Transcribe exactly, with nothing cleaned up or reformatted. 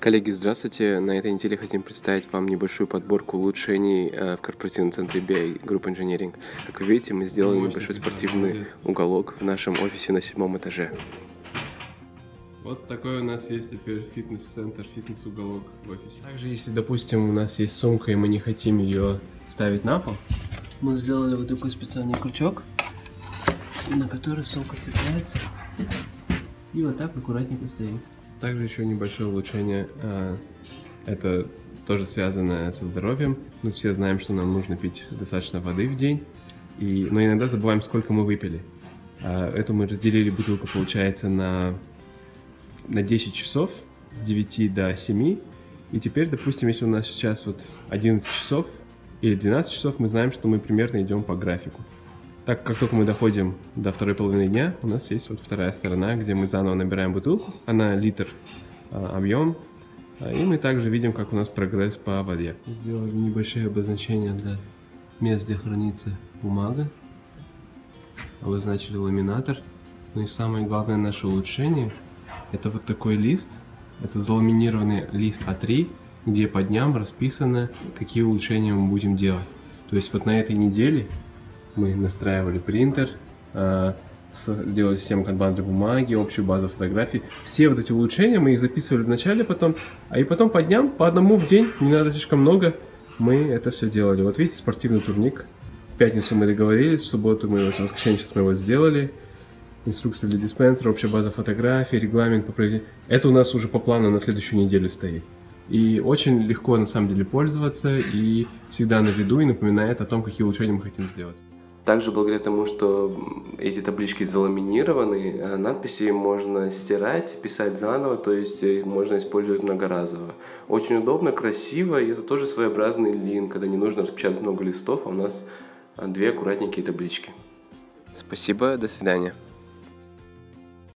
Коллеги, здравствуйте! На этой неделе хотим представить вам небольшую подборку улучшений в корпоративном центре би ай Group Engineering. Как вы видите, мы сделали небольшой спортивный уголок в нашем офисе на седьмом этаже. Вот такой у нас есть теперь фитнес-центр, фитнес-уголок в офисе. Также, если, допустим, у нас есть сумка и мы не хотим ее ставить на пол, мы сделали вот такой специальный крючок, на который сумка цепляется и вот так аккуратненько стоит. Также еще небольшое улучшение, это тоже связано со здоровьем. Мы все знаем, что нам нужно пить достаточно воды в день, и, но иногда забываем, сколько мы выпили. Эту мы разделили бутылку, получается, на, на десять часов, с девяти до семи. И теперь, допустим, если у нас сейчас вот одиннадцать часов или двенадцать часов, мы знаем, что мы примерно идем по графику. Так как только мы доходим до второй половины дня, у нас есть вот вторая сторона, где мы заново набираем бутылку. Она литр а, объем. И мы также видим, как у нас прогресс по воде. Сделали небольшие обозначения для мест, где хранится бумага. Обозначили ламинатор. Ну и самое главное наше улучшение — это вот такой лист. Это заламинированный лист а три, где по дням расписано, какие улучшения мы будем делать. То есть вот на этой неделе мы настраивали принтер, делали систему канбан для бумаги, общую базу фотографий. Все вот эти улучшения мы их записывали в начале, потом, а и потом по дням, по одному в день, не надо слишком много, мы это все делали. Вот видите, спортивный турник. В пятницу мы договорились, в субботу мы, в воскресенье сейчас мы его сделали. Инструкция для диспенсера, общая база фотографий, регламент по проведению. Это у нас уже по плану на следующую неделю стоит. И очень легко на самом деле пользоваться, и всегда на виду, и напоминает о том, какие улучшения мы хотим сделать. Также благодаря тому, что эти таблички заламинированы, надписи можно стирать, писать заново, то есть можно использовать многоразово. Очень удобно, красиво, и это тоже своеобразный лин, когда не нужно распечатать много листов, а у нас две аккуратненькие таблички. Спасибо, до свидания.